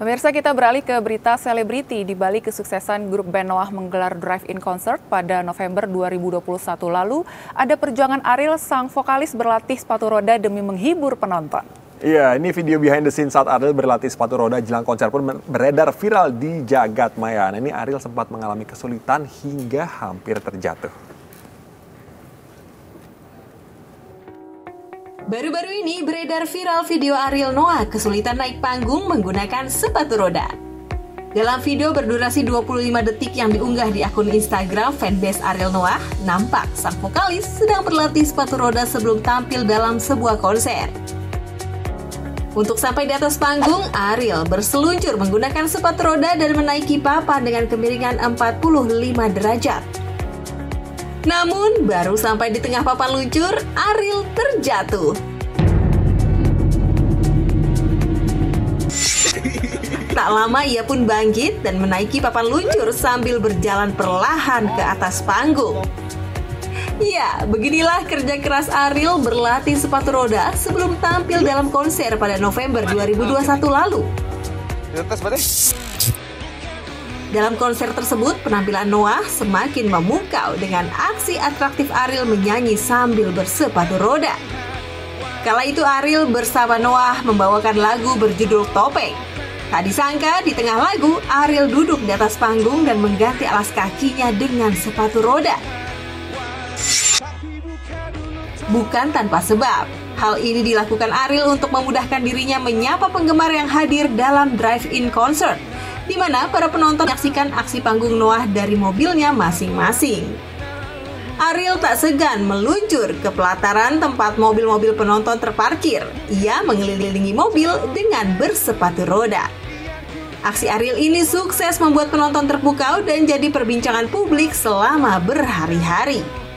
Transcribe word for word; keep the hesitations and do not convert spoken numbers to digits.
Pemirsa, kita beralih ke berita selebriti. Di balik kesuksesan grup band Noah menggelar drive-in concert pada November dua ribu dua puluh satu lalu, ada perjuangan Ariel, sang vokalis berlatih sepatu roda demi menghibur penonton. Iya, ini video behind the scene saat Ariel berlatih sepatu roda jelang konser pun beredar viral di jagat maya. Nah, ini Ariel sempat mengalami kesulitan hingga hampir terjatuh. Baru-baru ini beredar viral video Ariel Noah kesulitan naik panggung menggunakan sepatu roda. Dalam video berdurasi dua puluh lima detik yang diunggah di akun Instagram fanbase Ariel Noah, nampak sang vokalis sedang berlatih sepatu roda sebelum tampil dalam sebuah konser. Untuk sampai di atas panggung, Ariel berseluncur menggunakan sepatu roda dan menaiki papan dengan kemiringan empat puluh lima derajat. Namun, baru sampai di tengah papan luncur, Ariel terjatuh. Tak lama ia pun bangkit dan menaiki papan luncur sambil berjalan perlahan ke atas panggung. Ya, beginilah kerja keras Ariel berlatih sepatu roda sebelum tampil dalam konser pada November dua ribu dua puluh satu lalu. Dalam konser tersebut, penampilan Noah semakin memukau dengan aksi atraktif Ariel menyanyi sambil bersepatu roda. Kala itu Ariel bersama Noah membawakan lagu berjudul Topeng. Tak disangka di tengah lagu, Ariel duduk di atas panggung dan mengganti alas kakinya dengan sepatu roda. Bukan tanpa sebab, hal ini dilakukan Ariel untuk memudahkan dirinya menyapa penggemar yang hadir dalam drive-in concert, di mana para penonton menyaksikan aksi panggung Noah dari mobilnya masing-masing. Ariel tak segan meluncur ke pelataran tempat mobil-mobil penonton terparkir. Ia mengelilingi mobil dengan bersepatu roda. Aksi Ariel ini sukses membuat penonton terpukau dan jadi perbincangan publik selama berhari-hari.